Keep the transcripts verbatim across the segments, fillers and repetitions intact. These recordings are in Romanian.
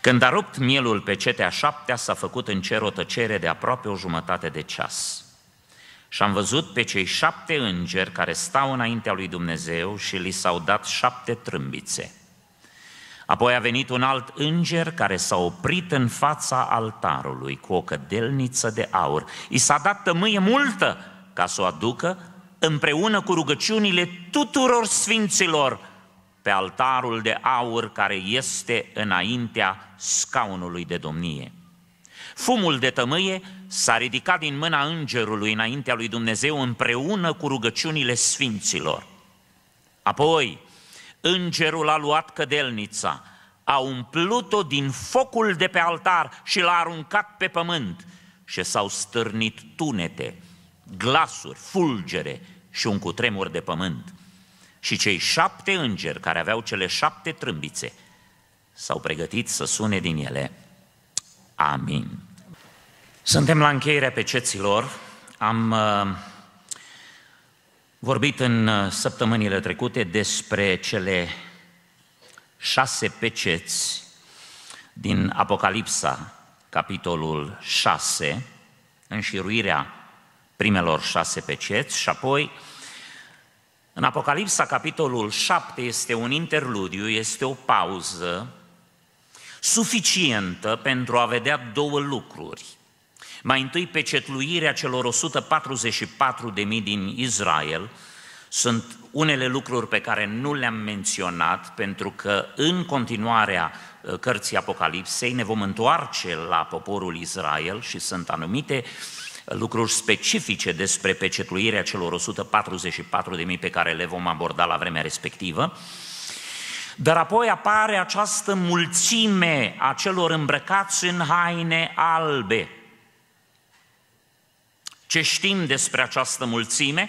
Când a rupt mielul pe cetea șaptea, s-a făcut în cer o tăcere de aproape o jumătate de ceas. Și am văzut pe cei șapte îngeri care stau înaintea lui Dumnezeu și li s-au dat șapte trâmbițe. Apoi a venit un alt înger care s-a oprit în fața altarului cu o cădelniță de aur. I s-a dat tămâie multă ca să o aducă împreună cu rugăciunile tuturor sfinților pe altarul de aur care este înaintea scaunului de domnie. Fumul de tămâie s-a ridicat din mâna îngerului înaintea lui Dumnezeu împreună cu rugăciunile sfinților. Apoi, îngerul a luat cădelnița, a umplut-o din focul de pe altar și l-a aruncat pe pământ și s-au stârnit tunete, glasuri, fulgere și un cutremur de pământ. Și cei șapte îngeri care aveau cele șapte trâmbițe s-au pregătit să sune din ele. Amin. Suntem la încheierea peceților. Am uh, vorbit în săptămânile trecute despre cele șase peceți din Apocalipsa, capitolul șase, înșiruirea primelor șase peceți, și apoi în Apocalipsa, capitolul șapte, este un interludiu, este o pauză suficientă pentru a vedea două lucruri. Mai întâi, pecetluirea celor o sută patruzeci și patru de mii din Israel. Sunt unele lucruri pe care nu le-am menționat, pentru că în continuarea cărții Apocalipsei ne vom întoarce la poporul Israel și sunt anumite lucruri specifice despre pecetluirea celor o sută patruzeci și patru de mii pe care le vom aborda la vremea respectivă. Dar apoi apare această mulțime a celor îmbrăcați în haine albe. Ce știm despre această mulțime?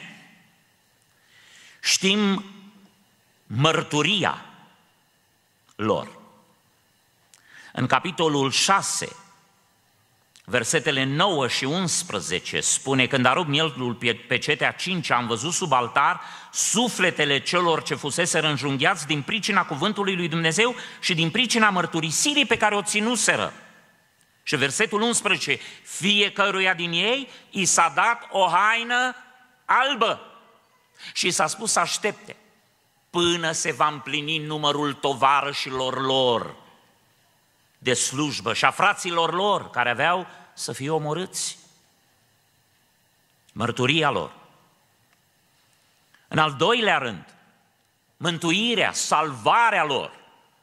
Știm mărturia lor. În capitolul șase, versetele nouă și unsprezece, spune: când a rupt mielul pe cetea cincea, am văzut sub altar sufletele celor ce fuseseră înjunghiați din pricina cuvântului lui Dumnezeu și din pricina mărturisirii pe care o ținuseră. Și versetul unsprezece, fiecăruia din ei i s-a dat o haină albă și s-a spus să aștepte până se va împlini numărul tovarășilor lor de slujbă și a fraților lor care aveau să fie omorâți. Mărturia lor. În al doilea rând, mântuirea, salvarea lor.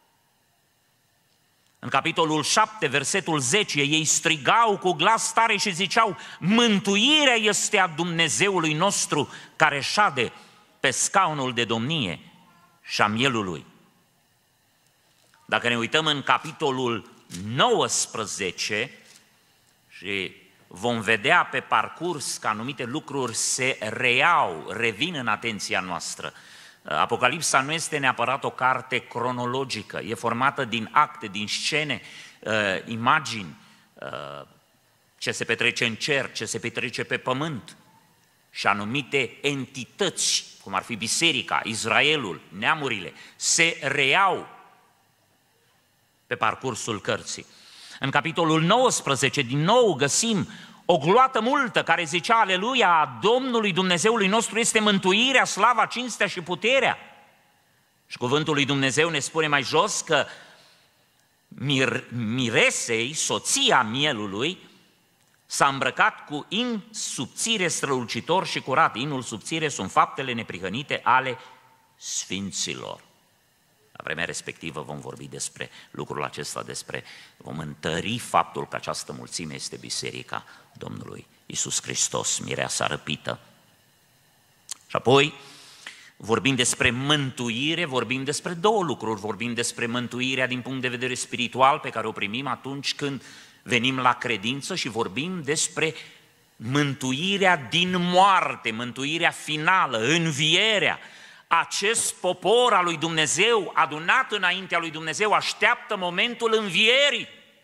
În capitolul șapte, versetul zece, ei strigau cu glas tare și ziceau: mântuirea este a Dumnezeului nostru care șade pe scaunul de domnie și a mielului. Dacă ne uităm în capitolul nouăsprezece și vom vedea pe parcurs că anumite lucruri se reiau, revin în atenția noastră. Apocalipsa nu este neapărat o carte cronologică, e formată din acte, din scene, imagini, ce se petrece în cer, ce se petrece pe pământ și anumite entități, cum ar fi biserica, Israelul, neamurile, se reiau pe parcursul cărții. În capitolul nouăsprezece, din nou, găsim o gloată multă care zicea: aleluia, a Domnului Dumnezeului nostru este mântuirea, slava, cinstea și puterea. Și cuvântul lui Dumnezeu ne spune mai jos că mir, miresei, soția mielului, s-a îmbrăcat cu in subțire, strălucitor și curat. Inul subțire sunt faptele neprihănite ale sfinților. La vremea respectivă vom vorbi despre lucrul acesta, despre, vom întări faptul că această mulțime este Biserica Domnului Iisus Hristos, mireasa răpită. Și apoi vorbim despre mântuire, vorbim despre două lucruri. Vorbim despre mântuirea din punct de vedere spiritual pe care o primim atunci când venim la credință și vorbim despre mântuirea din moarte, mântuirea finală, învierea. Acest popor al lui Dumnezeu, adunat înaintea lui Dumnezeu, așteaptă momentul învierii.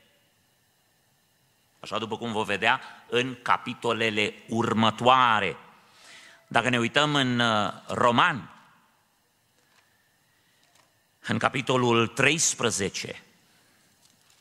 Așa după cum vom vedea în capitolele următoare. Dacă ne uităm în Romani, în capitolul treisprezece,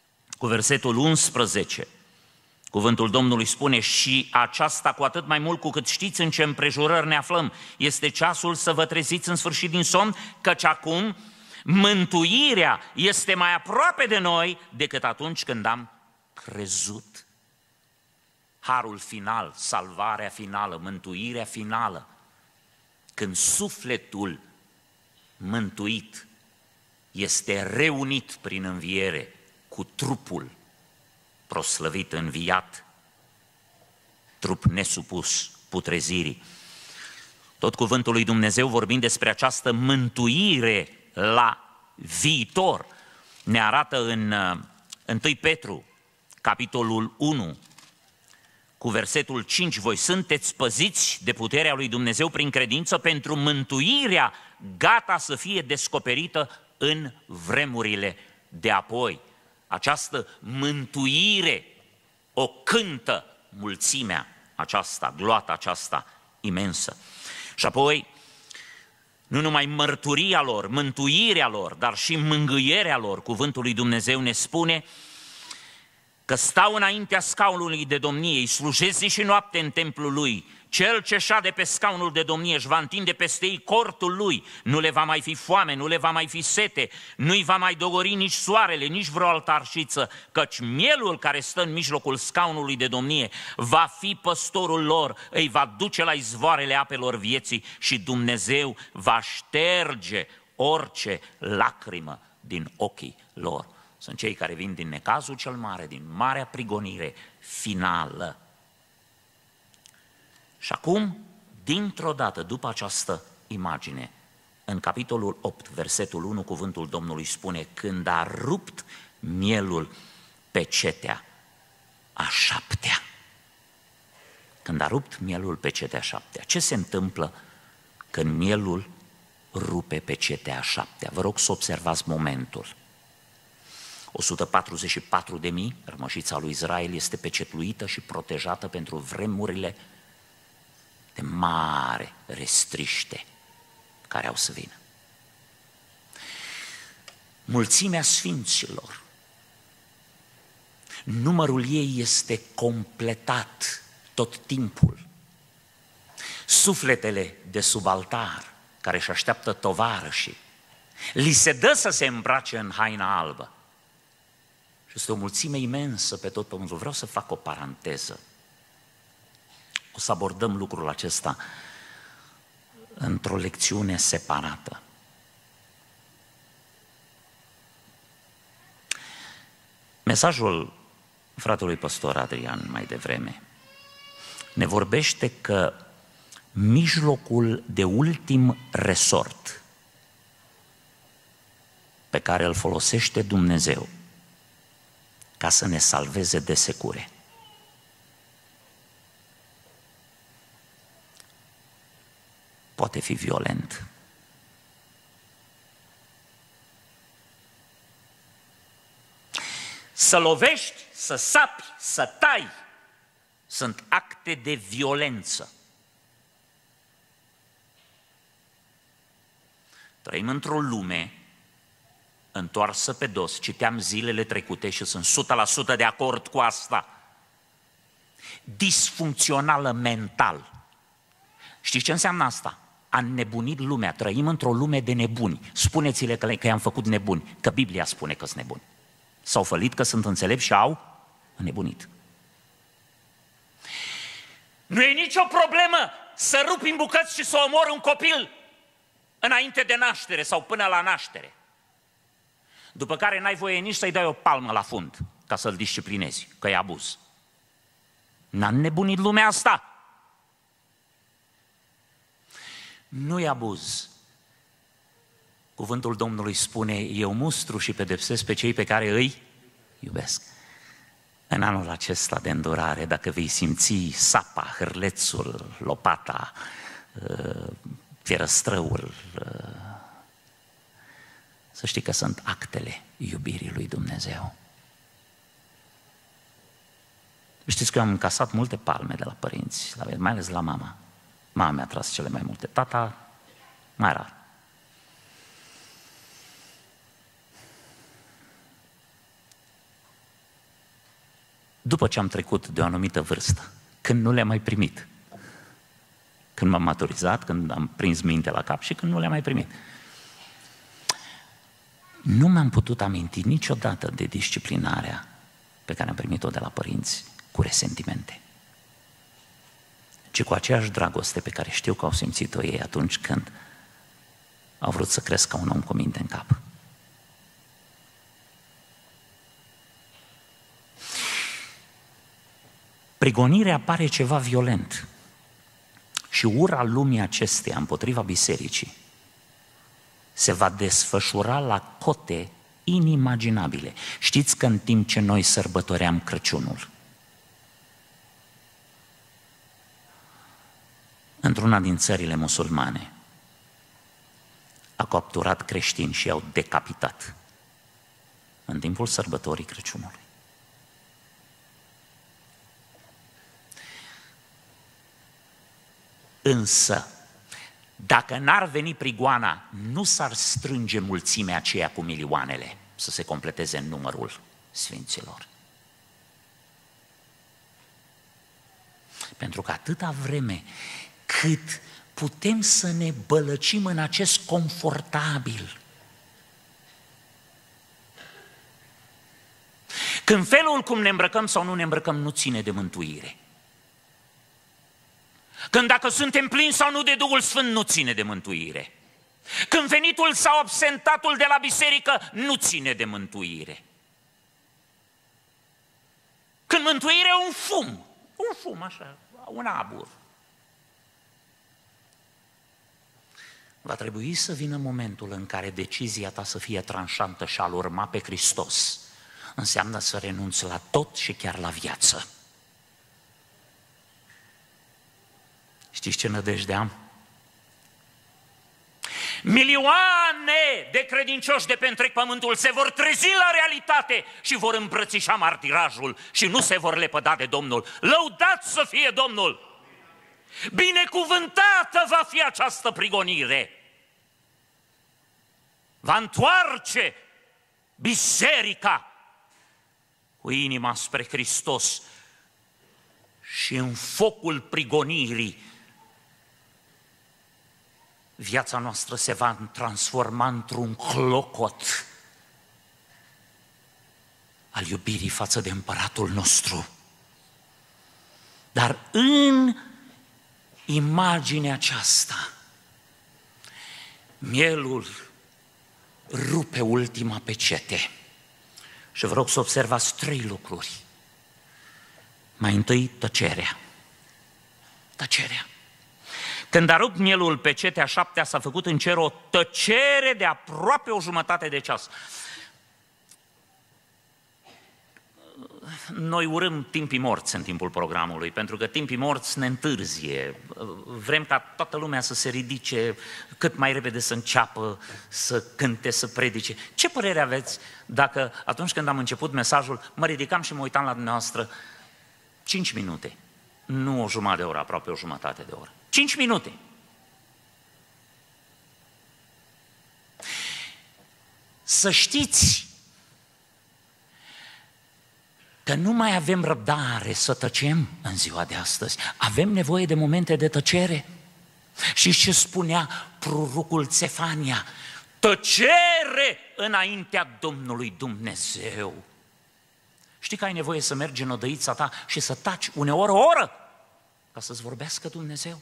cu versetul unsprezece. Cuvântul Domnului spune: și aceasta cu atât mai mult cu cât știți în ce împrejurări ne aflăm. Este ceasul să vă treziți în sfârșit din somn, căci acum mântuirea este mai aproape de noi decât atunci când am crezut. Harul final, salvarea finală, mântuirea finală, când sufletul mântuit este reunit prin înviere cu trupul proslăvit, înviat, trup nesupus putrezirii. Tot cuvântul lui Dumnezeu, vorbind despre această mântuire la viitor, ne arată în întâi Petru, capitolul unu, cu versetul cinci: voi sunteți păziți de puterea lui Dumnezeu prin credință pentru mântuirea gata să fie descoperită în vremurile de apoi. Această mântuire o cântă mulțimea aceasta, gloata aceasta imensă. Și apoi, nu numai mărturia lor, mântuirea lor, dar și mângâierea lor, cuvântul lui Dumnezeu ne spune că stau înaintea scaunului de domnie, îi slujesc zi și noapte în templul lui. Cel ce șade pe scaunul de domnie își va întinde peste ei cortul lui, nu le va mai fi foame, nu le va mai fi sete, nu-i va mai dogori nici soarele, nici vreo altă arșiță, căci mielul care stă în mijlocul scaunului de domnie va fi păstorul lor, îi va duce la izvoarele apelor vieții și Dumnezeu va șterge orice lacrimă din ochii lor. Sunt cei care vin din necazul cel mare, din marea prigonire finală. Și acum, dintr-o dată, după această imagine, în capitolul opt, versetul unu, cuvântul Domnului spune: când a rupt mielul pe cetea a șaptea. Când a rupt mielul pe cetea a șaptea. Ce se întâmplă când mielul rupe pe cetea a șaptea? Vă rog să observați momentul. o sută patruzeci și patru de mii, rămășița lui Israel, este pecetluită și protejată pentru vremurile de mare restriște care au să vină. Mulțimea sfinților, numărul ei este completat tot timpul. Sufletele de sub altar care își așteaptă tovarășii, li se dă să se îmbrace în haina albă. Și este o mulțime imensă pe tot pământul. Vreau să fac o paranteză. O să abordăm lucrul acesta într-o lecțiune separată. Mesajul fratelui păstor Adrian mai devreme ne vorbește că mijlocul de ultim resort pe care îl folosește Dumnezeu ca să ne salveze de secure poate fi violent. Să lovești, să sapi, să tai, sunt acte de violență. Trăim într-o lume întoarsă pe dos, citeam zilele trecute și sunt o sută la sută de acord cu asta, disfuncțională mental. Știți ce înseamnă asta? A înnebunit lumea, trăim într-o lume de nebuni. Spuneți-le că, că i-am făcut nebuni, că Biblia spune că sunt nebuni. S-au fălit că sunt înțelepți și au înnebunit. Nu e nicio problemă să rupi în bucăți și să omori un copil înainte de naștere sau până la naștere. După care n-ai voie nici să-i dai o palmă la fund ca să-l disciplinezi, că e abuz. N-a înnebunit lumea asta. Nu e abuz. Cuvântul Domnului spune: eu mustru și pedepsesc pe cei pe care îi iubesc. În anul acesta de îndurare, dacă vei simți sapa, hârlețul, lopata, fierăstrăul, să știi că sunt actele iubirii lui Dumnezeu. Știți că eu am încasat multe palme de la părinți, mai ales la mama. Mama mi-a tras cele mai multe, tata mai rar. după ce am trecut de o anumită vârstă, când nu le-am mai primit. Când m-am maturizat, când am prins minte la cap și când nu le-am mai primit. Nu mi-am putut aminti niciodată de disciplinarea pe care am primit-o de la părinți cu resentimente, ci cu aceeași dragoste pe care știu că au simțit-o ei atunci când au vrut să cresc ca un om cu minte în cap. Prigonirea pare ceva violent și ura lumii acesteia împotriva bisericii se va desfășura la cote inimaginabile. Știți că în timp ce noi sărbătoream Crăciunul, într-una din țările musulmane a capturat creștini și i-au decapitat în timpul sărbătorii Crăciunului. Însă, dacă n-ar veni prigoana, nu s-ar strânge mulțimea aceea cu milioanele să se completeze în numărul sfinților. Pentru că atâta vreme cât putem să ne bălăcim în acest confortabil, când felul cum ne îmbrăcăm sau nu ne îmbrăcăm nu ține de mântuire, când dacă suntem plini sau nu de Duhul Sfânt nu ține de mântuire, când venitul sau absentatul de la biserică nu ține de mântuire, când mântuirea e un fum, un fum așa, un abur. Va trebui să vină momentul în care decizia ta să fie tranșantă și a-L urma pe Hristos înseamnă să renunți la tot și chiar la viață. Știți ce nădejde am? Milioane de credincioși de pe întreg pământul se vor trezi la realitate și vor îmbrățișa martirajul și nu se vor lepăda de Domnul. Lăudat să fie Domnul! Binecuvântată va fi această prigonire! Va întoarce biserica cu inima spre Hristos și în focul prigonirii viața noastră se va transforma într-un clocot al iubirii față de împăratul nostru. Dar în imaginea aceasta, mielul rupe ultima pecete. Și vă rog să observați trei lucruri. Mai întâi, tăcerea. Tăcerea. Când a rupt mielul pecetea șaptea, s-a făcut în cer o tăcere de aproape o jumătate de ceas. Noi urâm timpii morți în timpul programului, pentru că timpii morți ne întârzie. Vrem ca toată lumea să se ridice cât mai repede, să înceapă, să cânte, să predice. Ce părere aveți dacă atunci când am început mesajul, mă ridicam și mă uitam la dumneavoastră cinci minute, nu o jumătate de oră, aproape o jumătate de oră. Cinci minute. Să știți că nu mai avem răbdare să tăcem în ziua de astăzi. Avem nevoie de momente de tăcere. Și ce spunea prorocul Țefania? Tăcere înaintea Domnului Dumnezeu. Știi că ai nevoie să mergi în odăița ta și să taci uneori o oră ca să-ți vorbească Dumnezeu?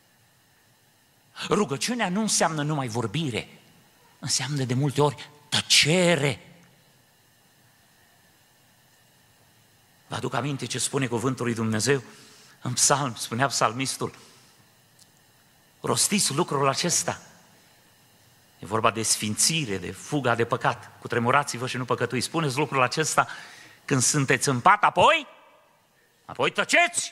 Rugăciunea nu înseamnă numai vorbire, înseamnă de multe ori tăcere. Vă aduc aminte ce spune cuvântul lui Dumnezeu în psalm, spunea psalmistul. Rostiți lucrul acesta. E vorba de sfințire, de fuga de păcat. Cutremurați-vă și nu păcătuiți. Spuneți lucrul acesta când sunteți în pat, apoi, apoi tăceți.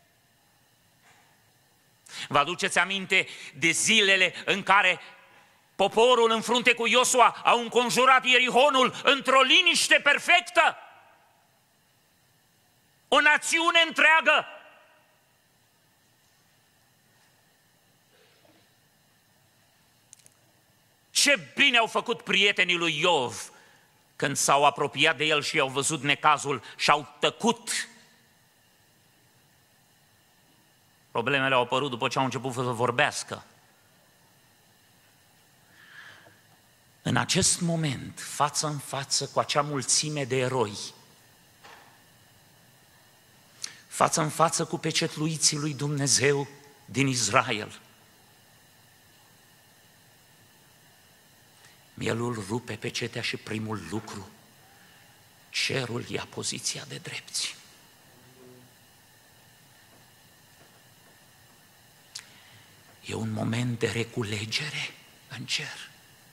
Vă aduceți aminte de zilele în care poporul în frunte cu Iosua au înconjurat Ierihonul într-o liniște perfectă? O națiune întreagă. Ce bine au făcut prietenii lui Iov când s-au apropiat de el și au văzut necazul și au tăcut Problemele au apărut după ce au început să vorbească. În acest moment, față în față cu acea mulțime de eroi, față în față cu pecetluiții lui Dumnezeu din Israel, mielul rupe pecetea și primul lucru, cerul ia poziția de drepți. E un moment de reculegere în cer.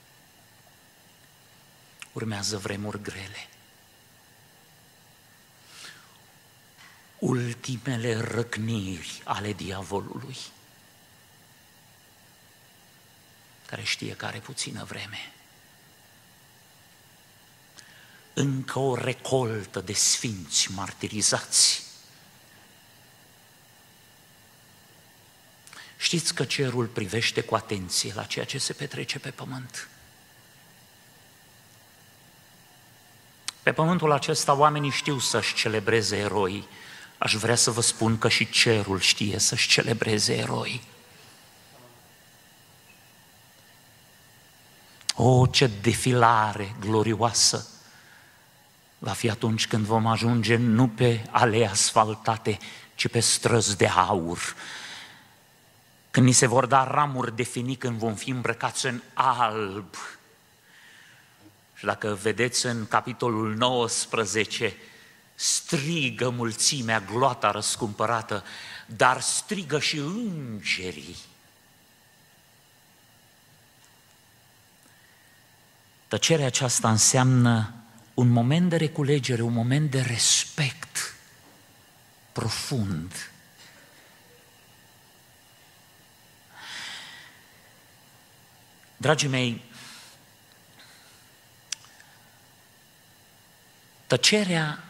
Urmează vremuri grele. Ultimele răcniri ale diavolului, care știe că are puțină vreme. Încă o recoltă de sfinți martirizați. Știți că cerul privește cu atenție la ceea ce se petrece pe pământ. Pe pământul acesta oamenii știu să-și celebreze eroi. Aș vrea să vă spun că și cerul știe să-și celebreze eroi. O, ce defilare glorioasă va fi atunci când vom ajunge nu pe alei asfaltate, ci pe străzi de aur. Când ni se vor da ramuri de finic, când vom fi îmbrăcați în alb. Și dacă vedeți în capitolul nouăsprezece, strigă mulțimea, gloata răscumpărată, dar strigă și îngerii. Tăcerea aceasta înseamnă un moment de reculegere, un moment de respect profund. Dragii mei, tăcerea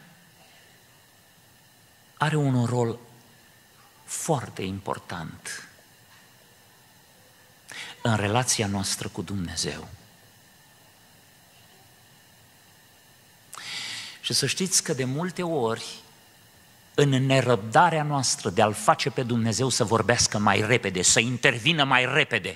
are un rol foarte important în relația noastră cu Dumnezeu. Și să știți că de multe ori, în nerăbdarea noastră de a-L face pe Dumnezeu să vorbească mai repede, să intervină mai repede,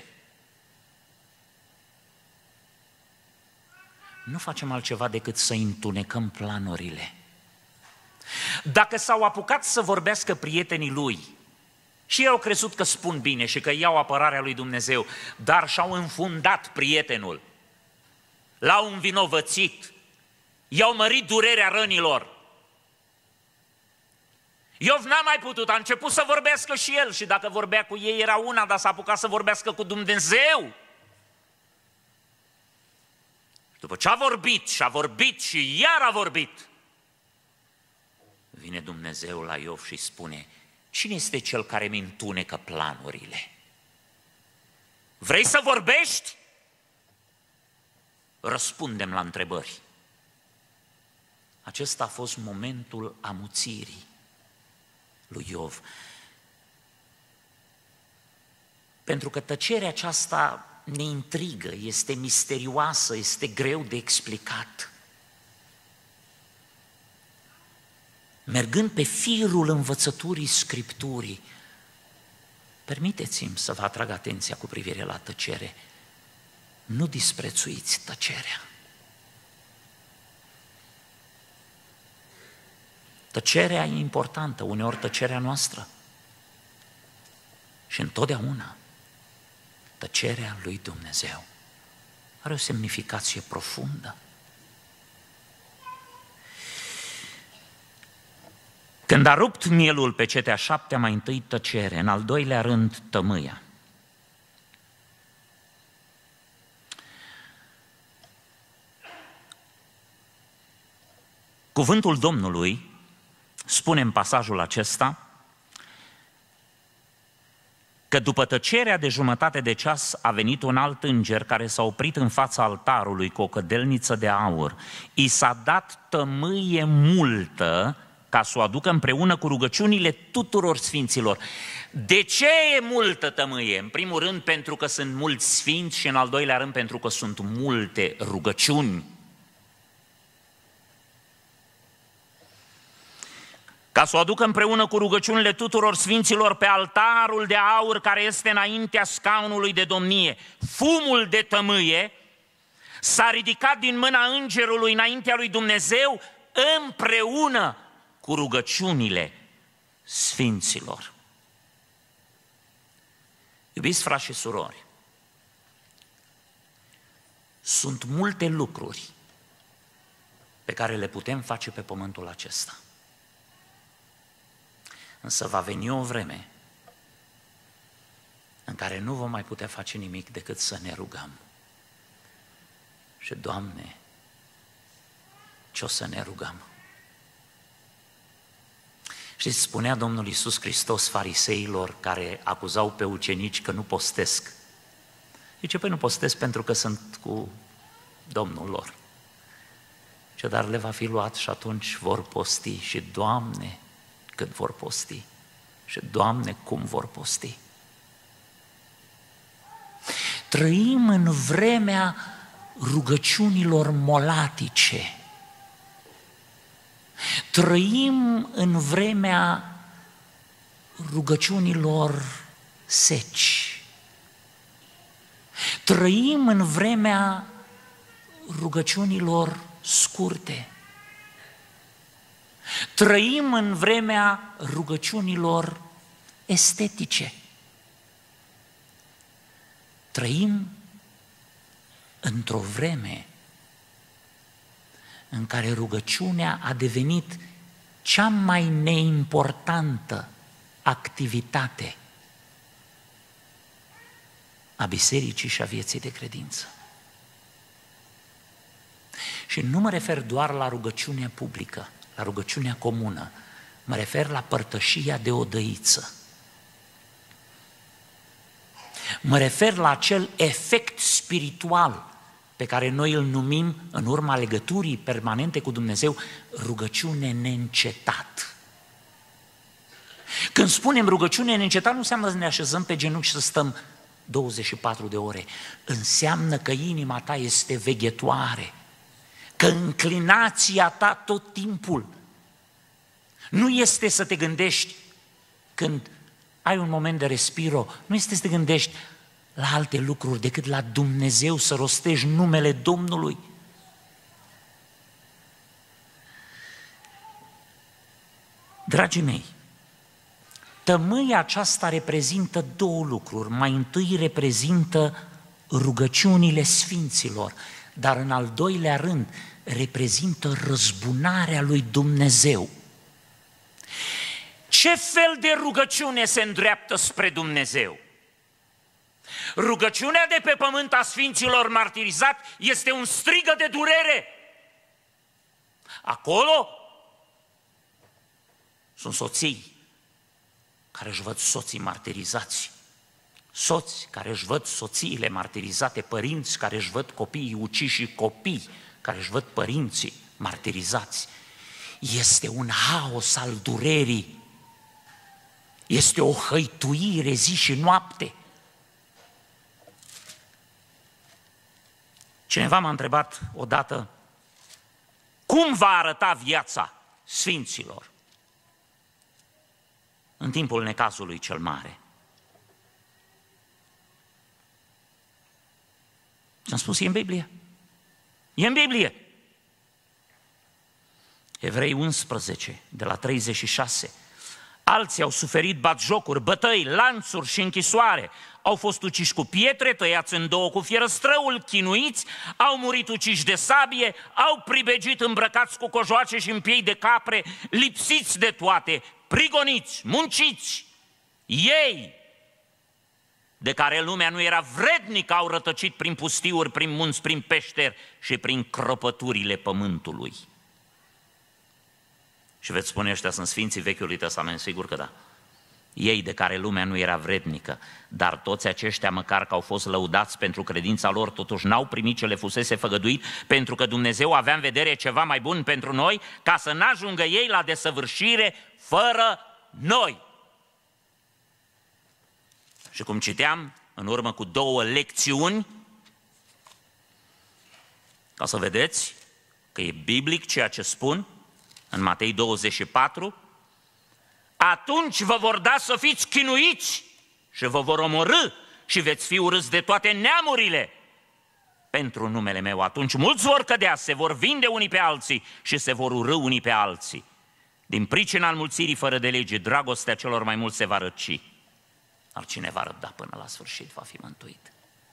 nu facem altceva decât să întunecăm planurile. Dacă s-au apucat să vorbească prietenii lui și ei au crezut că spun bine și că iau apărarea lui Dumnezeu, dar și-au înfundat prietenul, l-au învinovățit, i-au mărit durerea rănilor. Iov n-a mai putut, a început să vorbească și el și dacă vorbea cu ei era una, dar s-a apucat să vorbească cu Dumnezeu. După ce a vorbit și a vorbit și iar a vorbit, vine Dumnezeu la Iov și spune: cine este cel care mi întunecă planurile? Vrei să vorbești? Răspundem la întrebări. Acesta a fost momentul amuțirii lui Iov. Pentru că tăcerea aceasta ne intrigă, este misterioasă, este greu de explicat. Mergând pe firul învățăturii Scripturii, permiteți-mi să vă atrag atenția cu privire la tăcere. Nu disprețuiți tăcerea. Tăcerea e importantă, uneori tăcerea noastră. Și întotdeauna tăcerea lui Dumnezeu are o semnificație profundă. Când a rupt mielul pe cetea șaptea, mai întâi tăcere, în al doilea rând tămâia. Cuvântul Domnului spune în pasajul acesta că după tăcerea de jumătate de ceas a venit un alt înger care s-a oprit în fața altarului cu o cădelniță de aur. I s-a dat tămâie multă ca să o aducă împreună cu rugăciunile tuturor sfinților. De ce e multă tămâie? În primul rând pentru că sunt mulți sfinți și în al doilea rând pentru că sunt multe rugăciuni. ca să o aducă împreună cu rugăciunile tuturor sfinților pe altarul de aur care este înaintea scaunului de domnie. Fumul de tămâie s-a ridicat din mâna îngerului înaintea lui Dumnezeu împreună cu rugăciunile sfinților. Iubiți frați și surori, sunt multe lucruri pe care le putem face pe pământul acesta. Însă va veni o vreme în care nu vom mai putea face nimic decât să ne rugăm. Și, Doamne, ce o să ne rugăm? Știți, spunea Domnul Iisus Hristos fariseilor care acuzau pe ucenici că nu postesc. Zice, păi nu postesc pentru că sunt cu Domnul lor. Ce dar le va fi luat și atunci vor posti și, Doamne, cât vor posti și, Doamne, cum vor posti. Trăim în vremea rugăciunilor molatice. Trăim în vremea rugăciunilor seci. Trăim în vremea rugăciunilor scurte. Trăim în vremea rugăciunilor estetice. Trăim într-o vreme în care rugăciunea a devenit cea mai neimportantă activitate a bisericii și a vieții de credință. Și nu mă refer doar la rugăciunea publică, la rugăciunea comună, mă refer la părtășia de odăiță. Mă refer la acel efect spiritual pe care noi îl numim, în urma legăturii permanente cu Dumnezeu, rugăciune neîncetat. Când spunem rugăciune neîncetat, nu înseamnă să ne așezăm pe genunchi și să stăm douăzeci și patru de ore. Înseamnă că inima ta este veghetoare, că înclinația ta tot timpul nu este să te gândești când ai un moment de respiro, nu este să te gândești la alte lucruri decât la Dumnezeu, să rostești numele Domnului. Dragii mei, tămâia aceasta reprezintă două lucruri. Mai întâi reprezintă rugăciunile sfinților, dar în al doilea rând reprezintă răzbunarea lui Dumnezeu. Ce fel de rugăciune se îndreaptă spre Dumnezeu? Rugăciunea de pe pământ a sfinților martirizați este un strigă de durere. Acolo sunt soții care își văd soții martirizați, soți care își văd soțiile martirizate, părinți care își văd copiii uciși și copii care își văd părinții martirizați. Este un haos al durerii, este o hăituire zi și noapte. Cineva m-a întrebat odată, cum va arăta viața sfinților în timpul necazului cel mare? Și am spus, e în Biblie. E în Biblie. Evrei unsprezece, de la treizeci și șase. Alții au suferit batjocuri, bătăi, lanțuri și închisoare, au fost uciși cu pietre, tăiați în două cu fierăstrăul, chinuiți, au murit uciși de sabie, au pribegit îmbrăcați cu cojoace și în piei de capre, lipsiți de toate, prigoniți, munciți. Ei, de care lumea nu era vrednică, au rătăcit prin pustiuri, prin munți, prin peșteri și prin cropăturile pământului. Și veți spune, ăștia sunt sfinții Vechiului Testament, sigur că da. Ei de care lumea nu era vrednică, dar toți aceștia, măcar că au fost lăudați pentru credința lor, totuși n-au primit ce le fusese făgăduit, pentru că Dumnezeu avea în vedere ceva mai bun pentru noi, ca să n-ajungă ei la desăvârșire fără noi. Și cum citeam în urmă cu două lecțiuni, ca să vedeți că e biblic ceea ce spun, în Matei douăzeci și patru, atunci vă vor da să fiți chinuiți și vă vor omorî și veți fi urâți de toate neamurile pentru numele meu. Atunci mulți vor cădea, se vor vinde unii pe alții și se vor urî unii pe alții. Din pricina înmulțirii fără de lege, dragostea celor mai mulți se va răci. Dar cine va răbda până la sfârșit va fi mântuit.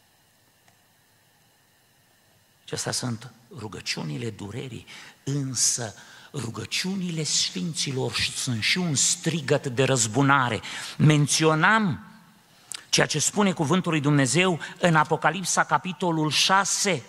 Acestea sunt rugăciunile durerii, însă rugăciunile sfinților sunt și un strigăt de răzbunare. Menționam ceea ce spune cuvântul lui Dumnezeu în Apocalipsa, capitolul șase,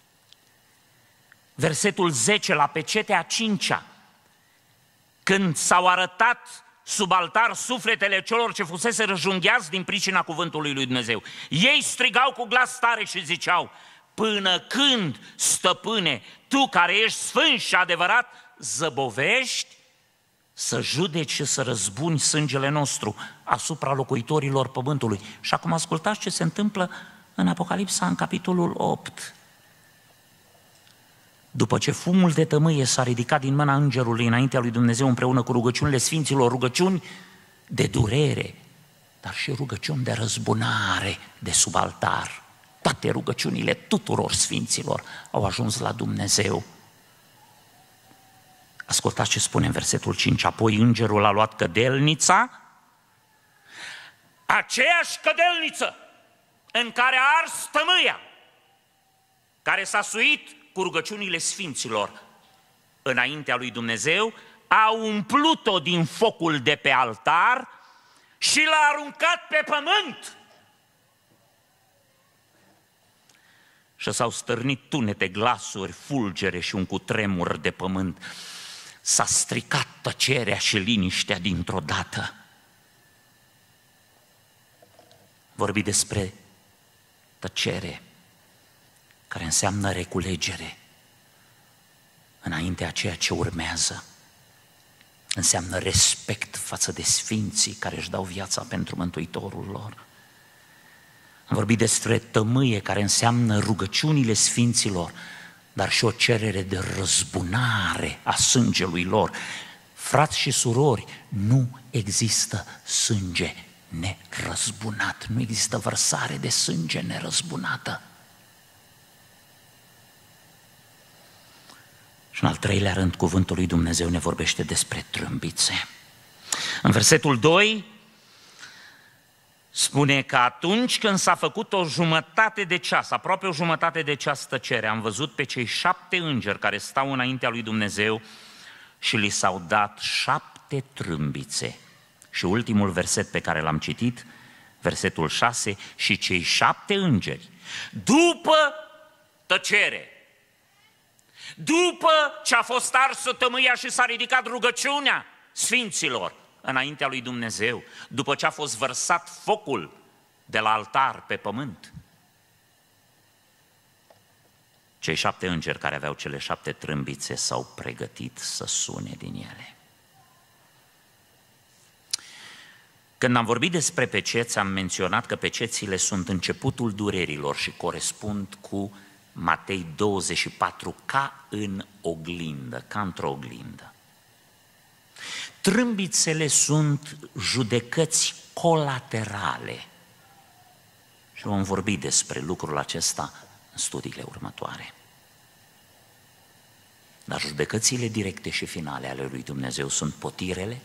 versetul zece, la pecetea a cincea, când s-au arătat sub altar sufletele celor ce fusese răjungheați din pricina cuvântului lui Dumnezeu. Ei strigau cu glas tare și ziceau: până când, stăpâne, tu care ești sfânt și adevărat, zăbovești să judeci și să răzbuni sângele nostru asupra locuitorilor pământului? Și acum ascultați ce se întâmplă în Apocalipsa, în capitolul opt. După ce fumul de tămâie s-a ridicat din mâna îngerului înaintea lui Dumnezeu împreună cu rugăciunile sfinților, rugăciuni de durere, dar și rugăciuni de răzbunare de sub altar, toate rugăciunile tuturor sfinților au ajuns la Dumnezeu. Ascultați ce spune în versetul cinci. Apoi îngerul a luat cădelnița, aceeași cădelniță în care a ars tămâia, care s-a suit cu rugăciunile sfinților înaintea lui Dumnezeu, a umplut-o din focul de pe altar și l-a aruncat pe pământ. Și s-au stârnit tunete, glasuri, fulgere și un cutremur de pământ. S-a stricat tăcerea și liniștea dintr-o dată. Vorbi despre tăcere, care înseamnă reculegere înaintea ceea ce urmează. Înseamnă respect față de sfinții care își dau viața pentru Mântuitorul lor. Am vorbit despre tămâie, care înseamnă rugăciunile sfinților, dar și o cerere de răzbunare a sângelui lor. Frați și surori, nu există sânge nerăzbunat, nu există vărsare de sânge nerăzbunată. Și în al treilea rând, cuvântul lui Dumnezeu ne vorbește despre trâmbițe. În versetul doi spune că atunci când s-a făcut o jumătate de ceas, aproape o jumătate de ceas tăcere, am văzut pe cei șapte îngeri care stau înaintea lui Dumnezeu și li s-au dat șapte trâmbițe. Și ultimul verset pe care l-am citit, versetul șase, și cei șapte îngeri, după tăcere, după ce a fost arsă tămâia și s-a ridicat rugăciunea sfinților înaintea lui Dumnezeu, după ce a fost vărsat focul de la altar pe pământ, cei șapte îngeri care aveau cele șapte trâmbițe s-au pregătit să sune din ele. Când am vorbit despre peceți, am menționat că pecețile sunt începutul durerilor și corespund cu Matei douăzeci și patru, ca în oglindă, ca într-o oglindă. Trâmbițele sunt judecăți colaterale și vom vorbi despre lucrul acesta în studiile următoare. Dar judecățile directe și finale ale lui Dumnezeu sunt potirele.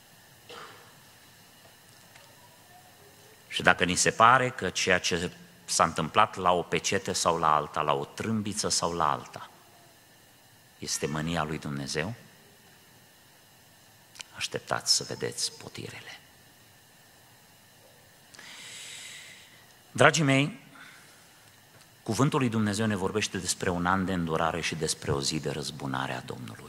Și dacă ni se pare că ceea ce s-a întâmplat la o pecete sau la alta, la o trâmbiță sau la alta, este mânia lui Dumnezeu, așteptați să vedeți potirele. Dragii mei, cuvântul lui Dumnezeu ne vorbește despre un an de îndurare și despre o zi de răzbunare a Domnului.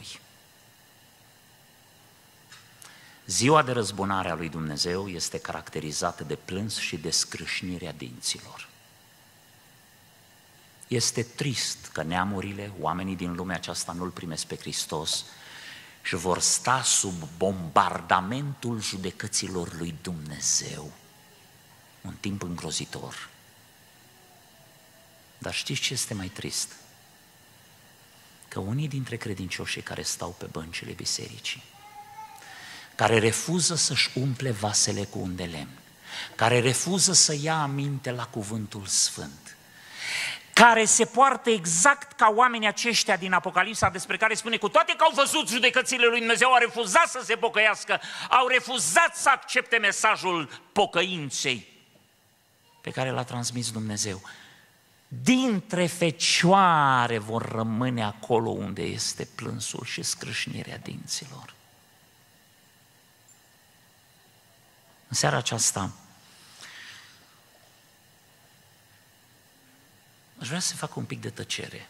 Ziua de răzbunare a lui Dumnezeu este caracterizată de plâns și de scrâșnirea dinților. Este trist că neamurile, oamenii din lumea aceasta nu-L primesc pe Hristos și vor sta sub bombardamentul judecăților lui Dumnezeu. Un timp îngrozitor. Dar știți ce este mai trist? Că unii dintre credincioșii care stau pe băncile bisericii, care refuză să-și umple vasele cu un de lemn, care refuză să ia aminte la cuvântul sfânt, care se poartă exact ca oamenii aceștia din Apocalipsa, despre care spune, cu toate că au văzut judecățile lui Dumnezeu, au refuzat să se pocăiască, au refuzat să accepte mesajul pocăinței pe care l-a transmis Dumnezeu. Dintre fecioare vor rămâne acolo unde este plânsul și scrâșnirea dinților. În seara aceasta aș vrea să fac un pic de tăcere.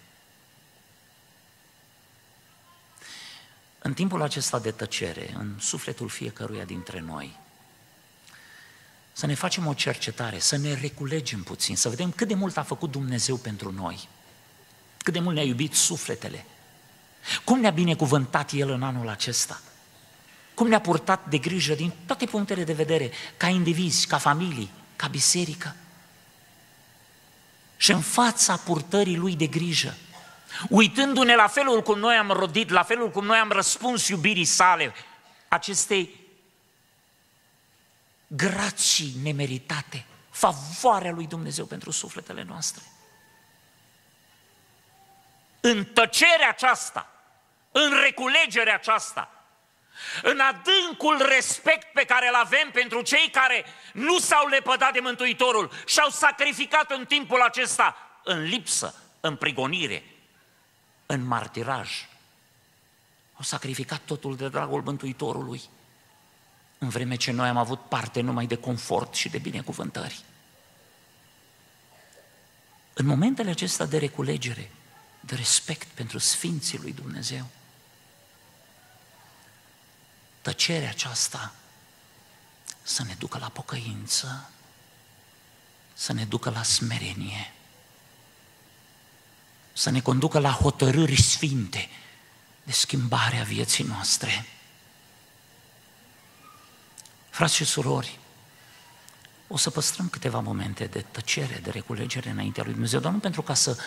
În timpul acesta de tăcere, în sufletul fiecăruia dintre noi, să ne facem o cercetare, să ne reculegem puțin, să vedem cât de mult a făcut Dumnezeu pentru noi, cât de mult ne-a iubit sufletele, cum ne-a binecuvântat El în anul acesta, cum ne-a purtat de grijă din toate punctele de vedere, ca indivizi, ca familii, ca biserică. Și în fața purtării Lui de grijă, uitându-ne la felul cum noi am rodit, la felul cum noi am răspuns iubirii sale, acestei grații nemeritate, favoarea lui Dumnezeu pentru sufletele noastre. În tăcerea aceasta, în reculegerea aceasta, în adâncul respect pe care îl avem pentru cei care nu s-au lepădat de Mântuitorul și au sacrificat în timpul acesta în lipsă, în prigonire, în martiraj. Au sacrificat totul de dragul Mântuitorului, în vreme ce noi am avut parte numai de confort și de binecuvântări. În momentele acestea de reculegere, de respect pentru Sfinții lui Dumnezeu, tăcerea aceasta să ne ducă la pocăință, să ne ducă la smerenie, să ne conducă la hotărâri sfinte de schimbarea vieții noastre. Frați și surori, o să păstrăm câteva momente de tăcere, de reculegere înaintea lui Dumnezeu, dar nu pentru ca să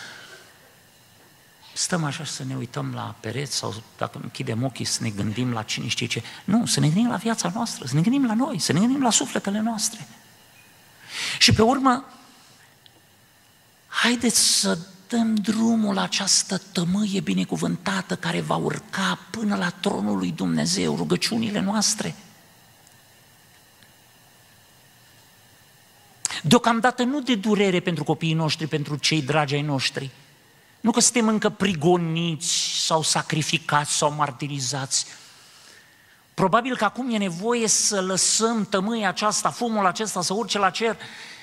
stăm așa și să ne uităm la pereți sau dacă închidem ochii să ne gândim la cine știe ce. Nu, să ne gândim la viața noastră, să ne gândim la noi, să ne gândim la sufletele noastre. Și pe urmă, haideți să dăm drumul la această tămâie binecuvântată care va urca până la tronul lui Dumnezeu, rugăciunile noastre. Deocamdată nu de durere pentru copiii noștri, pentru cei dragi ai noștri, nu că suntem încă prigoniți sau sacrificați sau martirizați. Probabil că acum e nevoie să lăsăm tămâia aceasta, fumul acesta să urce la cer,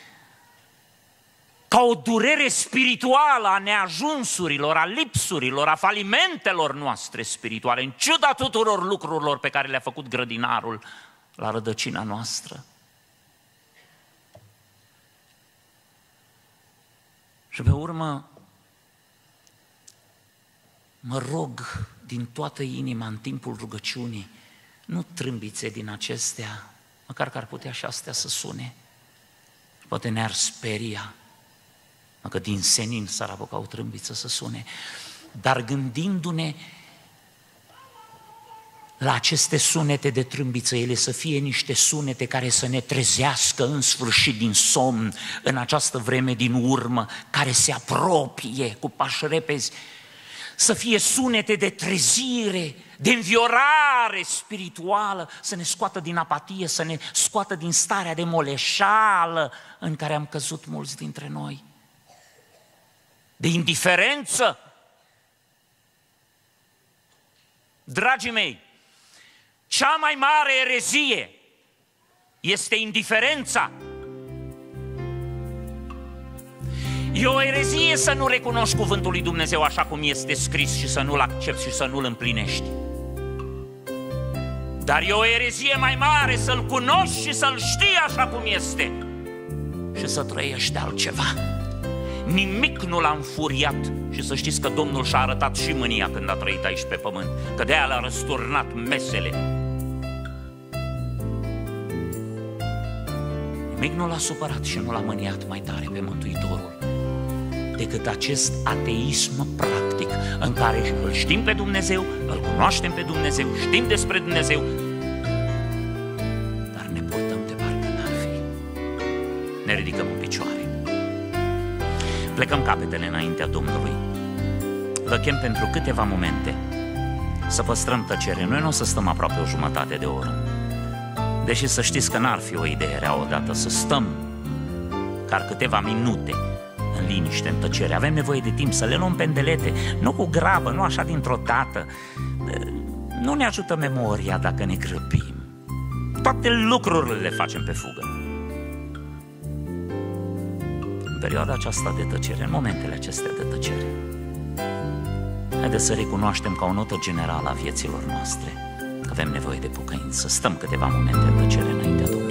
ca o durere spirituală a neajunsurilor, a lipsurilor, a falimentelor noastre spirituale, în ciuda tuturor lucrurilor pe care le-a făcut grădinarul la rădăcina noastră. Și pe urmă, mă rog din toată inima în timpul rugăciunii, nu trâmbițe din acestea, măcar că ar putea și astea să sune, poate ne-ar speria, că din senin s-ar apuca o trâmbiță să sune, dar gândindu-ne la aceste sunete de trâmbiță, ele să fie niște sunete care să ne trezească în sfârșit din somn, în această vreme din urmă, care se apropie cu pași repezi, să fie sunete de trezire, de înviorare spirituală, să ne scoată din apatie, să ne scoată din starea de moleșală în care am căzut mulți dintre noi, de indiferență. Dragii mei, cea mai mare erezie este indiferența. E o erezie să nu recunoști cuvântul lui Dumnezeu așa cum este scris și să nu-l accepti și să nu-l împlinești. Dar e o erezie mai mare să-l cunoști și să-l știi așa cum este și să trăiești altceva. Nimic nu l-a înfuriat și să știți că Domnul și-a arătat și mânia când a trăit aici pe pământ, că de-aia l-a răsturnat mesele. Nimic nu l-a supărat și nu l-a mâniat mai tare pe Mântuitorul decât acest ateism practic în care îl știm pe Dumnezeu, îl cunoaștem pe Dumnezeu, știm despre Dumnezeu, Ne ridicăm în picioare. Plecăm capetele înaintea Domnului. Vă chem pentru câteva momente să păstrăm tăcere. Noi nu o să stăm aproape o jumătate de oră. Deși să știți că n-ar fi o idee rea odată să stăm chiar câteva minute în liniște, în tăcere. Avem nevoie de timp să le luăm pendelete, nu cu grabă, nu așa dintr-o dată. Nu ne ajută memoria dacă ne grăbim. Toate lucrurile le facem pe fugă. În perioada aceasta de tăcere, în momentele acestea de tăcere, haideți să recunoaștem ca o notă generală a vieților noastre că avem nevoie de pocăință, să stăm câteva momente în tăcere înaintea Domnului.